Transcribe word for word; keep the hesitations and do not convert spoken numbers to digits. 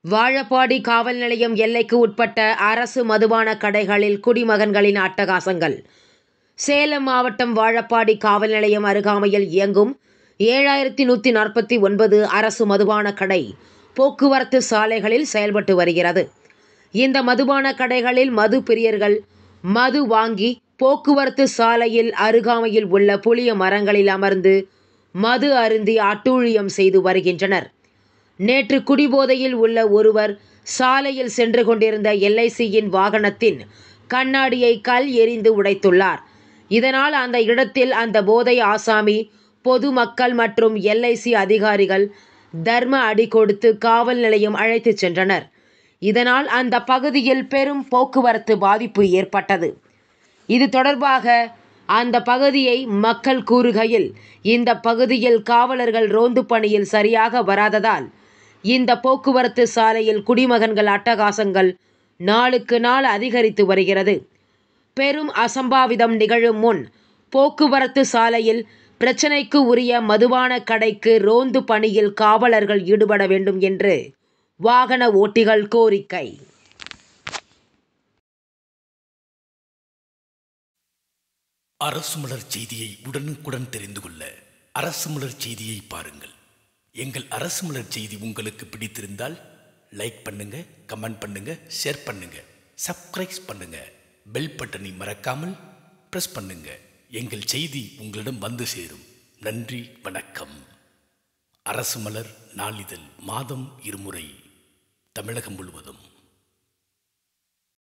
வாழப்பாடி காவல் நிலையம் எல்லைக்கு உட்பட்ட அரசு மதுபான கடைகளில் குடிமகன்களின் அட்டகாசங்கள். சேலம் மாவட்டம் வாழப்பாடி காவல் நிலையம் அருகாமையில் இயங்கும் ஏழாயிரத்தி நூற்றி நாற்பத்தி ஒன்பது அரசு மதுபான கடை போக்குவரத்து சாலைகளில் செயல்பட்டு வருகிறது. இந்த மதுபான கடைகளில் மது பிரியர்கள் மது வாங்கி போக்குவரத்து சாலையில் அருகாமையில் உள்ள புளிய மரங்களில் அமர்ந்து மது அருந்தி அட்டூழியம் செய்து வருகின்றனர். நேற்று குடிபோதையில் உள்ள ஒருவர் சாலையில் சென்று கொண்டிருந்த எல்ஐசியின் வாகனத்தின் கண்ணாடியை கல் எறிந்து உடைத்துள்ளார். இதனால் அந்த இடத்தில் அந்த போதை ஆசாமி பொதுமக்கள் மற்றும் எல்ஐசி அதிகாரிகள் தர்ம அடி கொடுத்து காவல் நிலையம் அழைத்துச் சென்றனர். இதனால் அந்த பகுதியில் பெரும் போக்குவரத்து பாதிப்பு ஏற்பட்டது. இது தொடர்பாக அந்த பகுதியை மக்கள் கூறுகையில், இந்த பகுதியில் காவலர்கள் ரோந்து பணியில் சரியாக வராததால் இந்த போக்குவரத்து சாலையில் குடிமகன்கள் அட்டகாசங்கள் நாளுக்கு நாள் அதிகரித்து வருகிறது. பெரும் அசம்பாவிதம் நிகழும் முன் போக்குவரத்து சாலையில் பிரச்சினைக்கு உரிய மதுபான கடைக்கு ரோந்து பணியில் காவலர்கள் ஈடுபட வேண்டும் என்று வாகன ஓட்டிகள் கோரிக்கை. அரசு மலர் செய்தியை உடனுக்குடன் தெரிந்து கொள்ள அரசு மலர் செய்தியை பாருங்கள். எங்கள் அரசு மலர் செய்தி உங்களுக்கு பிடித்திருந்தால் லைக் பண்ணுங்க, கமெண்ட் பண்ணுங்க, ஷேர் பண்ணுங்க, சப்ஸ்கிரைப் பண்ணுங்க, பெல் பட்டனை மறக்காமல் பிரஸ் பண்ணுங்க. எங்கள் செய்தி உங்களிடம் வந்து சேரும். நன்றி, வணக்கம். அரசு மலர் நாளிதழ் மாதம் இருமுறை தமிழகம் முழுவதும்.